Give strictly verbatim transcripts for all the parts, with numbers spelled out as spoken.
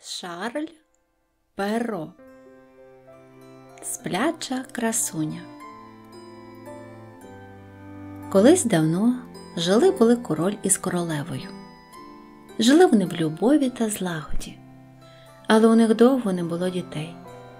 Шарль Перро. Спляча красуня. Колись давно жили-були король із королевою. Жили вони в любові та злагоді, але у них довго не було дітей.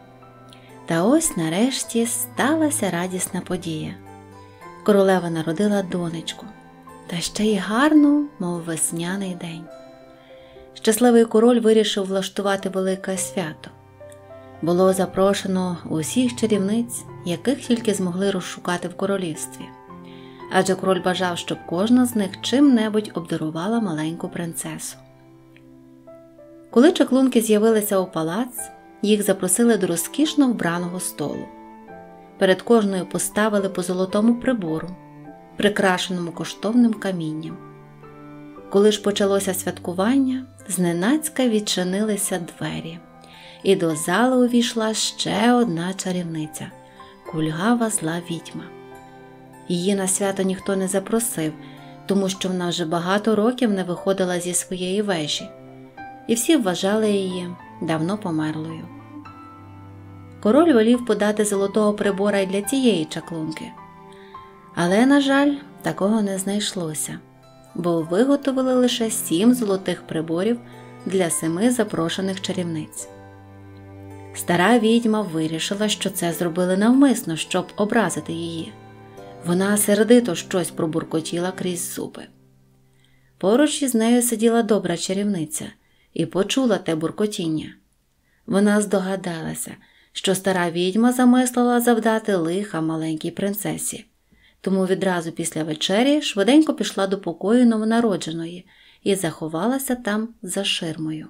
Та ось нарешті сталася радісна подія. Королева народила донечку, та ще й гарну, мов весняний день. Щасливий король вирішив влаштувати велике свято. Було запрошено усіх чарівниць, яких тільки змогли розшукати в королівстві. Адже король бажав, щоб кожна з них чим-небудь обдарувала маленьку принцесу. Коли чаклунки з'явилися у палац, їх запросили до розкішно вбраного столу. Перед кожною поставили по золотому прибору, прикрашеному коштовним камінням. Коли ж почалося святкування, зненацька відчинилися двері, і до зали увійшла ще одна чарівниця – кульгава зла відьма. Її на свято ніхто не запросив, тому що вона вже багато років не виходила зі своєї вежі, і всі вважали її давно померлою. Король волів подати золотого прибора й для цієї чаклунки. Але, на жаль, такого не знайшлося, бо виготовили лише сім золотих приборів для семи запрошених чарівниць. Стара відьма вирішила, що це зробили навмисно, щоб образити її. Вона сердито щось пробуркотіла крізь зуби. Поруч із нею сиділа добра чарівниця і почула те буркотіння. Вона здогадалася, що стара відьма замислила завдати лиха маленькій принцесі, тому відразу після вечері швиденько пішла до покою новонародженої і заховалася там за ширмою.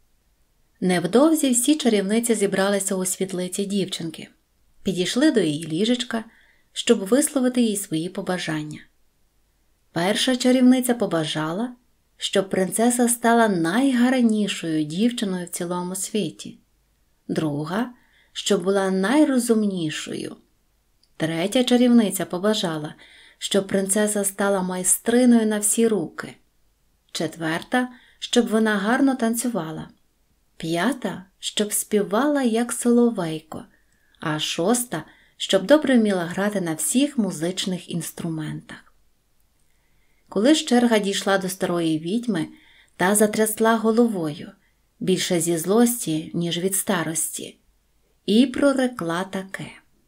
Невдовзі всі чарівниці зібралися у світлиці дівчинки, підійшли до її ліжечка, щоб висловити їй свої побажання. Перша чарівниця побажала, щоб принцеса стала найгарнішою дівчиною в цілому світі. Друга, щоб була найрозумнішою. Третя чарівниця побажала, щоб принцеса стала майстриною на всі руки. Четверта, щоб вона гарно танцювала. П'ята, щоб співала як соловейко. А шоста, щоб добре вміла грати на всіх музичних інструментах. Коли ж черга дійшла до старої відьми, та затрясла головою, більше зі злості, ніж від старості, і прорекла таке: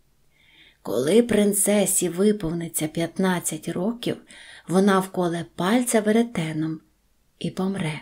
коли принцесі виповниться п'ятнадцять років, вона вколе пальця веретеном і помре.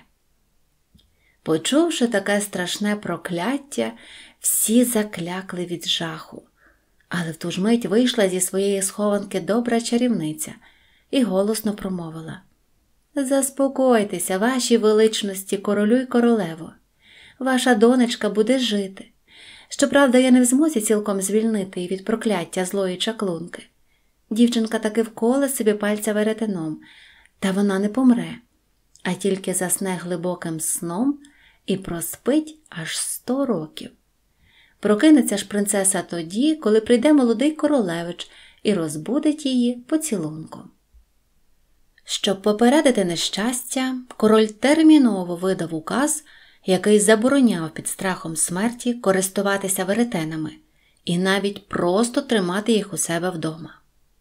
Почувши таке страшне прокляття, всі заклякли від жаху. Але в ту ж мить вийшла зі своєї схованки добра чарівниця і голосно промовила: «Заспокойтеся, ваші величності, королю й королево. Ваша донечка буде жити. Щоправда, я не в змозі цілком звільнити її від прокляття злої чаклунки. Дівчинка таки вколе собі пальця веретеном, та вона не помре, а тільки засне глибоким сном і проспить аж сто років. Прокинеться ж принцеса тоді, коли прийде молодий королевич і розбудить її поцілунком». Щоб попередити нещастя, король терміново видав указ, який забороняв під страхом смерті користуватися веретенами і навіть просто тримати їх у себе вдома.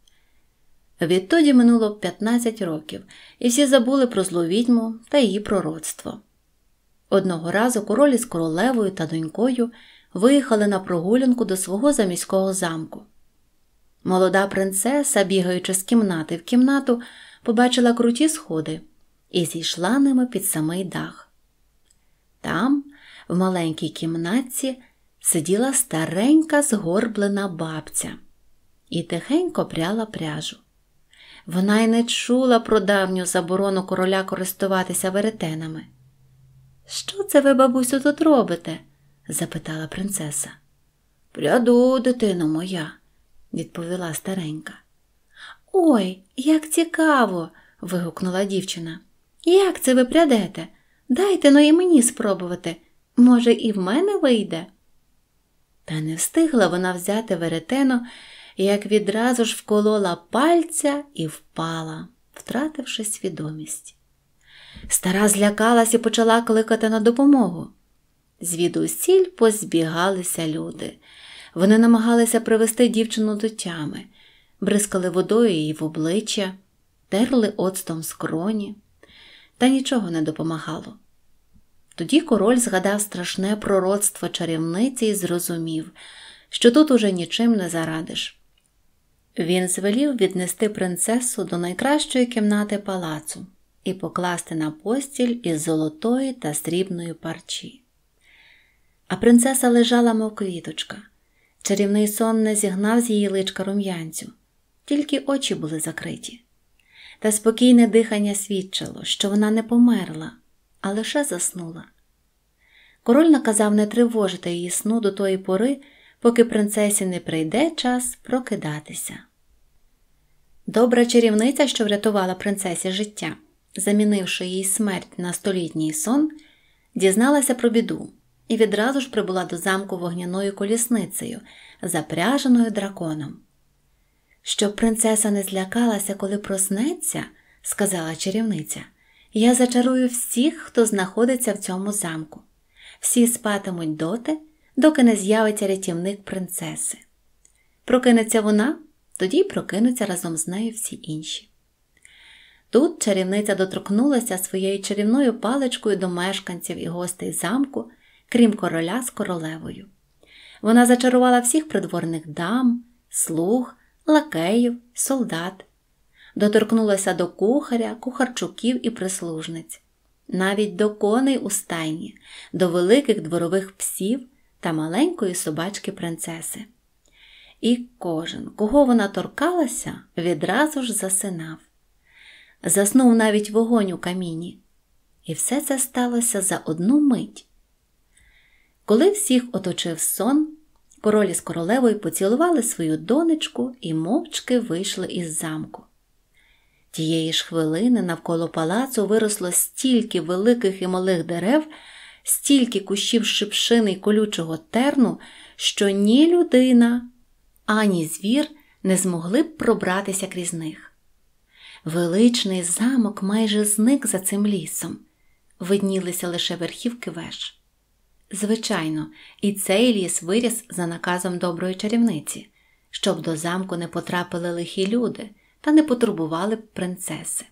Відтоді минуло п'ятнадцять років, і всі забули про злу відьму та її пророцтво. Одного разу король із королевою та донькою виїхали на прогулянку до свого заміського замку. Молода принцеса, бігаючи з кімнати в кімнату, побачила круті сходи і зійшла ними під самий дах. Там, в маленькій кімнатці, сиділа старенька згорблена бабця і тихенько пряла пряжу. Вона й не чула про давню заборону короля користуватися веретенами. «Що це ви, бабусю, тут робите?» – запитала принцеса. «Пряду, дитино моя», – відповіла старенька. «Ой, як цікаво!» – вигукнула дівчина. «Як це ви прядете? Дайте, ну і мені спробувати. Може, і в мене вийде?» Та не встигла вона взяти веретено, як відразу ж вколола пальця і впала, втративши свідомість. Стара злякалась і почала кликати на допомогу. Звідусіль позбігалися люди. Вони намагалися привести дівчину до тями, бризкали водою її в обличчя, терли оцтом скроні. Та нічого не допомагало. Тоді король згадав страшне пророцтво чарівниці і зрозумів, що тут уже нічим не зарадиш. Він звелів віднести принцесу до найкращої кімнати палацу і покласти на постіль із золотої та срібної парчі. А принцеса лежала, мов квіточка. Чарівний сон не зігнав з її личка рум'янцю, тільки очі були закриті. Та спокійне дихання свідчило, що вона не померла, а лише заснула. Король наказав не тривожити її сну до тої пори, поки принцесі не прийде час прокидатися. Добра чарівниця, що врятувала принцесі життя, замінивши їй смерть на столітній сон, дізналася про біду і відразу ж прибула до замку вогняною колісницею, запряженою драконом. «Щоб принцеса не злякалася, коли проснеться, – сказала чарівниця, – я зачарую всіх, хто знаходиться в цьому замку. Всі спатимуть доти, доки не з'явиться рятівник принцеси. Прокинеться вона, тоді й прокинуться разом з нею всі інші». Тут чарівниця доторкнулася своєю чарівною паличкою до мешканців і гостей замку, крім короля з королевою. Вона зачарувала всіх придворних дам, слуг, лакеїв, солдат. Доторкнулася до кухаря, кухарчуків і прислужниць, навіть до коней у стайні, до великих дворових псів та маленької собачки принцеси. І кожен, кого вона торкалася, відразу ж засинав. Заснув навіть вогонь у каміні. І все це сталося за одну мить. Коли всіх оточив сон, король із королевою поцілували свою донечку і мовчки вийшли із замку. Тієї ж хвилини навколо палацу виросло стільки великих і малих дерев, стільки кущів шипшини й колючого терну, що ні людина, ані звір не змогли б пробратися крізь них. Величний замок майже зник за цим лісом. Виднілися лише верхівки веж. Звичайно, і цей ліс виріс за наказом доброї чарівниці, щоб до замку не потрапили лихі люди та не потурбували б принцеси.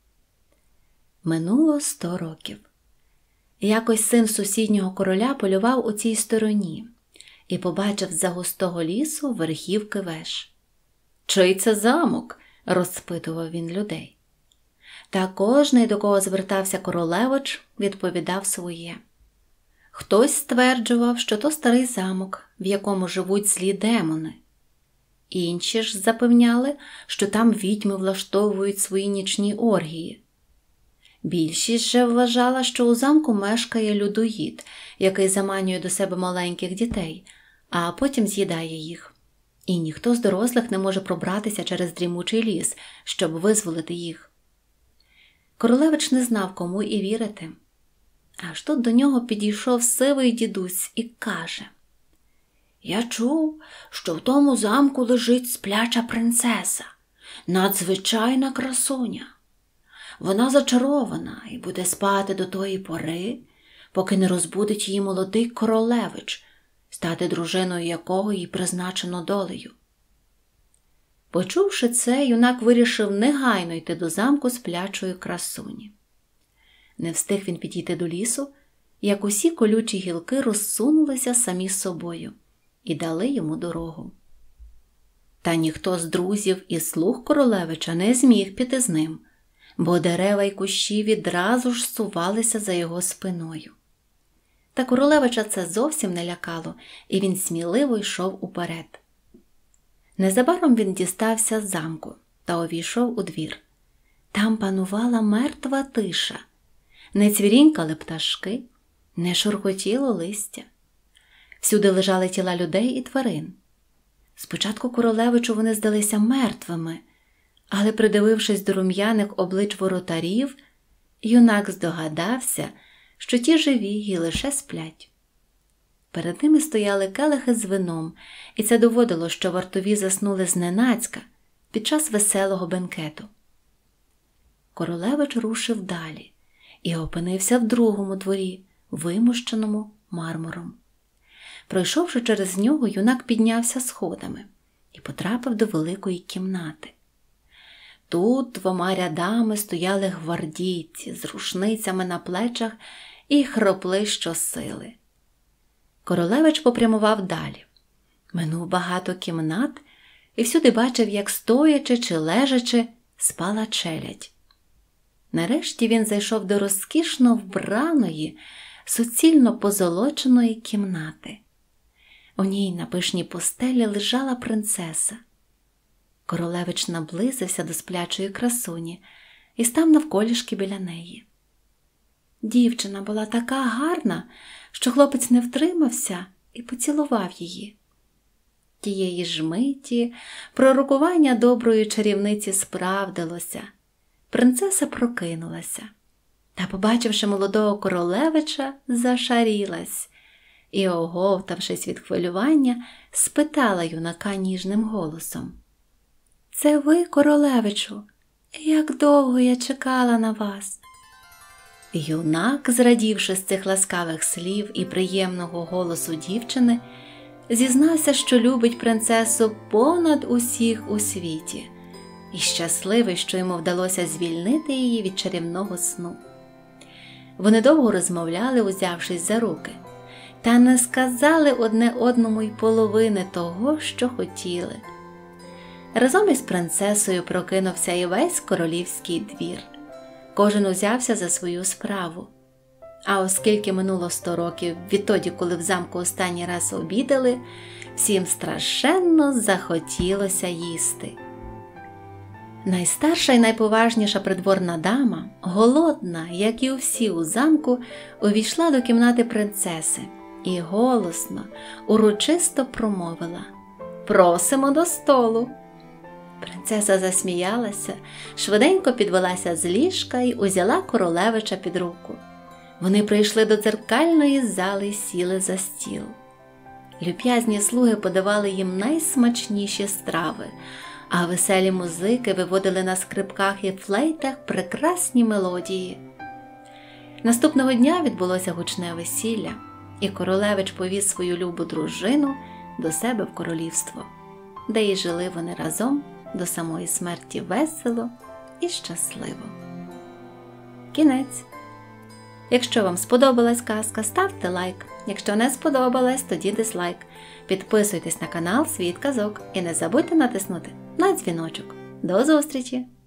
Минуло сто років. Якось син сусіднього короля полював у цій стороні і побачив з-за густого лісу верхівки веж. «Чий це замок?» – розпитував він людей. Та кожний, до кого звертався королевич, відповідав своє. Хтось стверджував, що то старий замок, в якому живуть злі демони. Інші ж запевняли, що там відьми влаштовують свої нічні оргії. Більшість же вважала, що у замку мешкає людоїд, який заманює до себе маленьких дітей, а потім з'їдає їх. І ніхто з дорослих не може пробратися через дрімучий ліс, щоб визволити їх. Королевич не знав, кому і вірити. Аж тут до нього підійшов сивий дідусь і каже: «Я чув, що в тому замку лежить спляча принцеса, надзвичайна красуня. Вона зачарована і буде спати до тої пори, поки не розбудить її молодий королевич, стати дружиною якого їй призначено долею». Почувши це, юнак вирішив негайно йти до замку сплячої красуні. Не встиг він підійти до лісу, як усі колючі гілки розсунулися самі собою і дали йому дорогу. Та ніхто з друзів і слуг королевича не зміг піти з ним, бо дерева й кущі відразу ж сувалися за його спиною. Та королевича це зовсім не лякало, і він сміливо йшов уперед. Незабаром він дістався з замку та увійшов у двір. Там панувала мертва тиша. Не цвірінькали пташки, не шурхотіло листя. Всюди лежали тіла людей і тварин. Спочатку королевичу вони здалися мертвими, але, придивившись до рум'яних облич воротарів, юнак здогадався, що ті живі і лише сплять. Перед ними стояли келихи з вином, і це доводило, що вартові заснули зненацька під час веселого бенкету. Королевич рушив далі і опинився в другому дворі, вимощеному мармуром. Пройшовши через нього, юнак піднявся сходами і потрапив до великої кімнати. Тут двома рядами стояли гвардійці з рушницями на плечах і хропли щосили. Королевич попрямував далі. Минув багато кімнат і всюди бачив, як стоячи чи лежачи спала челядь. Нарешті він зайшов до розкішно вбраної, суцільно позолоченої кімнати. У ній на пишній постелі лежала принцеса. Королевич наблизився до сплячої красуні і став навколішки біля неї. Дівчина була така гарна, що хлопець не втримався і поцілував її. Тієї ж миті пророкування доброї чарівниці справдилося. Принцеса прокинулася та, побачивши молодого королевича, зашарілась і, оговтавшись від хвилювання, спитала юнака ніжним голосом: «Це ви, королевичу? Як довго я чекала на вас!» Юнак, зрадівши з цих ласкавих слів і приємного голосу дівчини, зізнався, що любить принцесу понад усіх у світі, і щасливий, що йому вдалося звільнити її від чарівного сну. Вони довго розмовляли, узявшись за руки, та не сказали одне одному й половини того, що хотіли. Разом із принцесою прокинувся і весь королівський двір. Кожен узявся за свою справу. А оскільки минуло сто років відтоді, коли в замку останній раз обідали, всім страшенно захотілося їсти. Найстарша і найповажніша придворна дама, голодна, як і всі у замку, увійшла до кімнати принцеси і голосно, урочисто промовила: «Просимо до столу!» Принцеса засміялася, швиденько підвелася з ліжка і узяла королевича під руку. Вони прийшли до дзеркальної зали і сіли за стіл. Люб'язні слуги подавали їм найсмачніші страви, а веселі музики виводили на скрипках і флейтах прекрасні мелодії. Наступного дня відбулося гучне весілля, і королевич повіз свою любу дружину до себе в королівство, де й жили вони разом до самої смерті весело і щасливо. Кінець. Якщо вам сподобалась казка, ставте лайк. Якщо не сподобалась, тоді дизлайк. Підписуйтесь на канал Світ казок і не забудьте натиснути на дзвіночок. До зустрічі!